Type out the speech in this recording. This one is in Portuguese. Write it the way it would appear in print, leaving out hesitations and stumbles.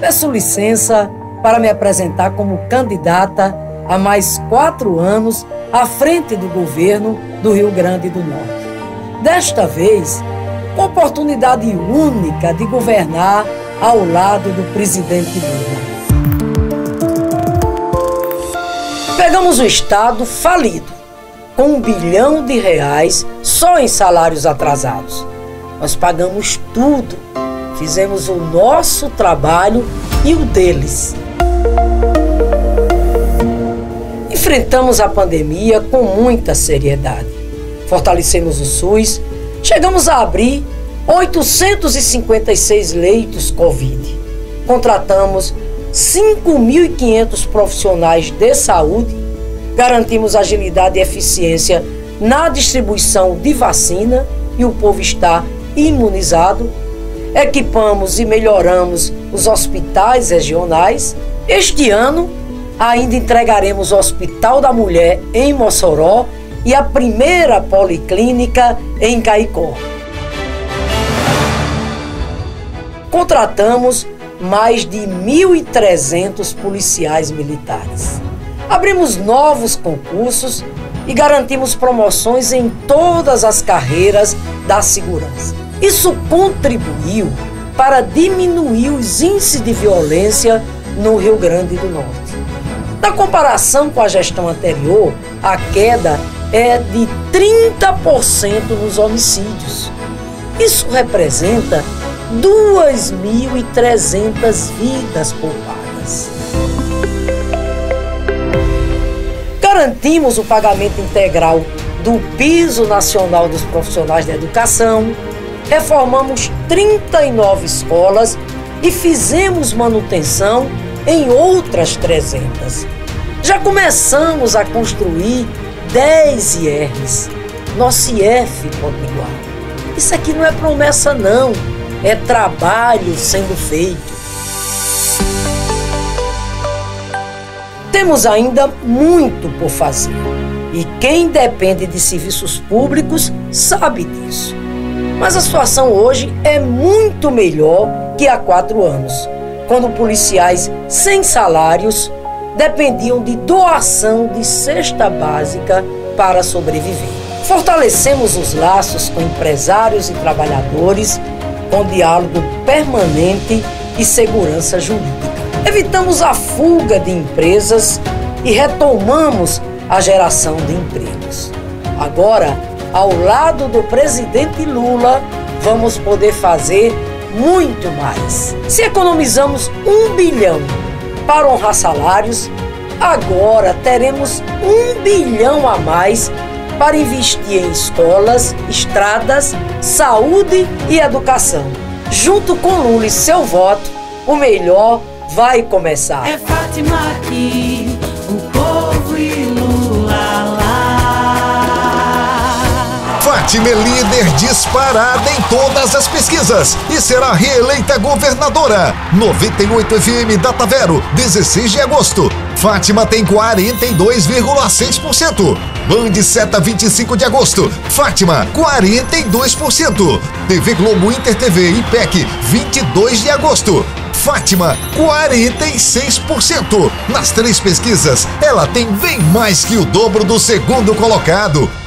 peço licença para me apresentar como candidata a mais 4 anos à frente do governo do Rio Grande do Norte. Desta vez, com oportunidade única de governar ao lado do presidente Lula. Pegamos um estado falido, com R$1 bilhão só em salários atrasados. Nós pagamos tudo, fizemos o nosso trabalho e o deles. Enfrentamos a pandemia com muita seriedade. Fortalecemos o SUS, chegamos a abrir 856 leitos Covid. Contratamos 5.500 profissionais de saúde, garantimos agilidade e eficiência na distribuição de vacina e o povo está imunizado. Equipamos e melhoramos os hospitais regionais. Este ano, ainda entregaremos o Hospital da Mulher em Mossoró e a primeira policlínica em Caicó. Contratamos mais de 1.300 policiais militares. Abrimos novos concursos e garantimos promoções em todas as carreiras da segurança. Isso contribuiu para diminuir os índices de violência no Rio Grande do Norte. Na comparação com a gestão anterior, a queda é de 30% nos homicídios. Isso representa 2.300 vidas poupadas. Garantimos o pagamento integral do Piso Nacional dos Profissionais da Educação, reformamos 39 escolas e fizemos manutenção em outras 300. Já começamos a construir 10 IRs. Nosso IF Potiguar. Isso aqui não é promessa não, é trabalho sendo feito. Temos ainda muito por fazer e quem depende de serviços públicos sabe disso. Mas a situação hoje é muito melhor que há 4 anos, quando policiais sem salários dependiam de doação de cesta básica para sobreviver. Fortalecemos os laços com empresários e trabalhadores, com diálogo permanente e segurança jurídica. Evitamos a fuga de empresas e retomamos a geração de empregos. Agora, ao lado do presidente Lula, vamos poder fazer muito mais. Se economizamos R$1 bilhão para honrar salários, agora teremos R$1 bilhão a mais para investir em escolas, estradas, saúde e educação. Junto com Lula e seu voto, o melhor vai começar. É Fátima aqui, o povo e Lula lá. Fátima é líder disparada em todas as pesquisas e será reeleita governadora. 98 FM Data Vero, 16 de agosto. Fátima tem 42,6%. Band Seta 25 de agosto. Fátima, 42%. TV Globo Inter TV e PEC, 22 de agosto. Fátima, 46%. Nas 3 pesquisas, ela tem bem mais que o dobro do segundo colocado.